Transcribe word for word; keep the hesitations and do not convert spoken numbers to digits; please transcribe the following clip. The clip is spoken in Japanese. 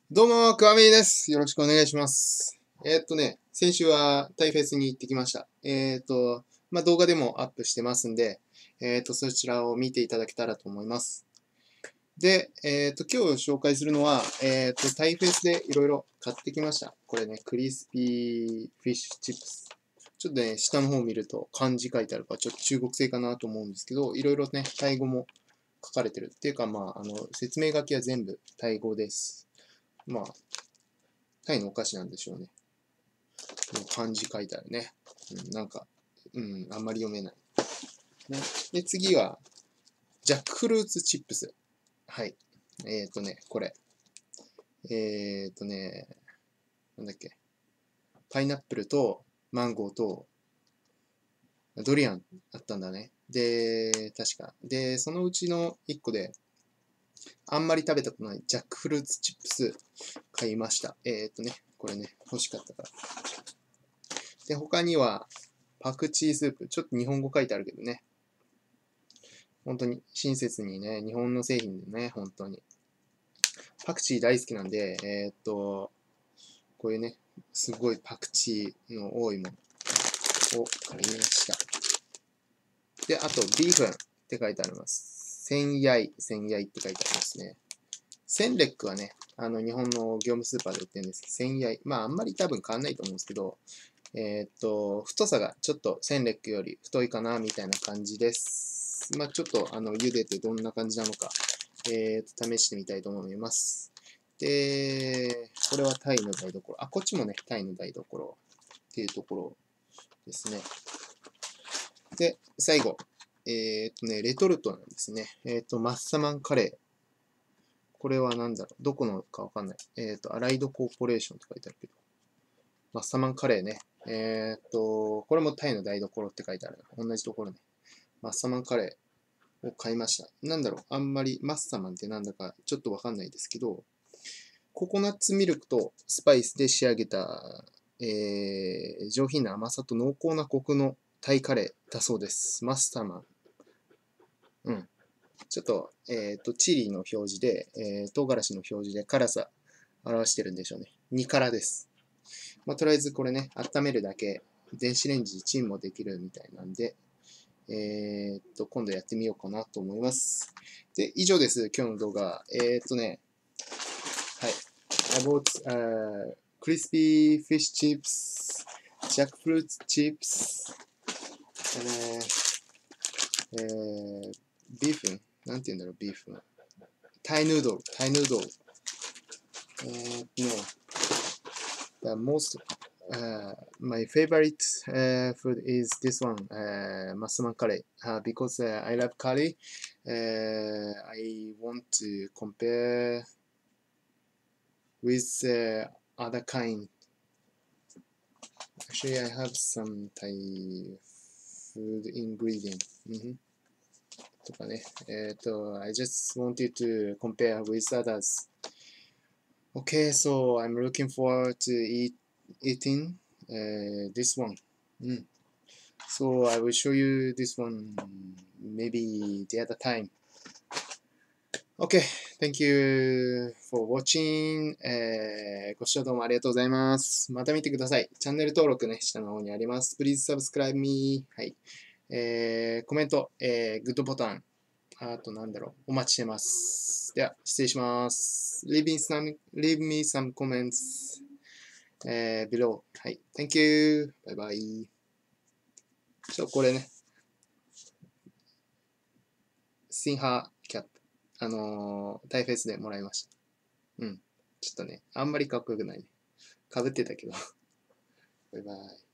どうも、くわみです。よろしくお願いします。えーっとね、先週はタイフェスに行ってきました。えーっと、まあ、動画でもアップしてますんで、えーっと、そちらを見ていただけたらと思います。で、えーっと、今日紹介するのは、えーっと、タイフェスでいろいろ買ってきました。これね、クリスピーフィッシュチップス。ちょっとね、下の方を見ると漢字書いてあるから、ちょっと中国製かなと思うんですけど、いろいろね、タイ語も書かれてる。っていうか、まあ、あの、説明書きは全部タイ語です。まあ、タイのお菓子なんでしょうね。もう漢字書いてあるね。うん、なんか、うん、あんまり読めない。ね、で、次は、ジャックフルーツチップス。はい。えっ、ー、とね、これ。えっ、ー、とね、なんだっけ。パイナップルとマンゴーとドリアンあったんだね。で、確か。で、そのうちのいっこで、あんまり食べたことないジャックフルーツチップス買いました。えっ、ー、とね、これね、欲しかったから。で、他には、パクチースープ。ちょっと日本語書いてあるけどね。本当に親切にね、日本の製品でね、本当に。パクチー大好きなんで、えー、っと、こういうね、すごいパクチーの多いものを買いました。で、あと、ビーフンって書いてあります。千焼、千焼って書いてありますね。センレックはね、あの、日本の業務スーパーで売ってるんですけど、千焼。まあ、あんまり多分変わんないと思うんですけど、えー、っと、太さがちょっとセンレックより太いかな、みたいな感じです。まあ、ちょっと、あの、茹でてどんな感じなのか、えー、と試してみたいと思います。で、これはタイの台所。あ、こっちもね、タイの台所っていうところですね。で、最後。えっ、ー、とね、レトルトなんですね。えっ、ー、と、マッサマンカレー。これは何だろう、どこのかわかんない。えっ、ー、と、アライドコーポレーションって書いてあるけど。マッサマンカレーね。えっ、と、これもタイの台所って書いてある。同じところね。マッサマンカレーを買いました。なんだろう、あんまりマッサマンってなんだかちょっとわかんないですけど、ココナッツミルクとスパイスで仕上げた、えー、上品な甘さと濃厚なコクのタイカレーだそうです。マスターマン。うん。ちょっと、えっ、ー、と、チリの表示で、えー、唐辛子の表示で辛さ表してるんでしょうね。に辛です。まあ、とりあえずこれね、温めるだけ、電子レンジでチンもできるみたいなんで、えっ、ー、と、今度やってみようかなと思います。で、以上です。今日の動画。えっ、ー、とね、はい。I bought uh, crispy fish chips, jackfruit chips, and uh, uh, ビーフンなんて言うんだろう、ビーフン。タイヌードル、タイヌードル。えーっとね、the most, uh, my favorite uh, food is this one, uh, Massaman curry. Uh, because uh, I love curry, uh, I want to compare with uh, other kind. Actually, I have some Thai food ingredient. うん、とかね。えっ、ー、と、I just wanted to compare with others. Okay, so I'm looking forward to eat, eating uh, this one. うん。So I will show you this one maybe the other time. Okay, thank you for watching. えー、ご視聴どうもありがとうございます。また見てください。チャンネル登録ね、下の方にあります。Please subscribe me. はい。えー、コメント、えー、グッドボタン、あとなんだろう、お待ちしてます。では、失礼します。Leave me some, leave me some comments、えー、below. はい。Thank you. バイバイ。ちょ、これね、シンハーキャップ。あのー、タイフェスでもらいました。うん。ちょっとね、あんまりかっこよくないね。かぶってたけど。バイバイ。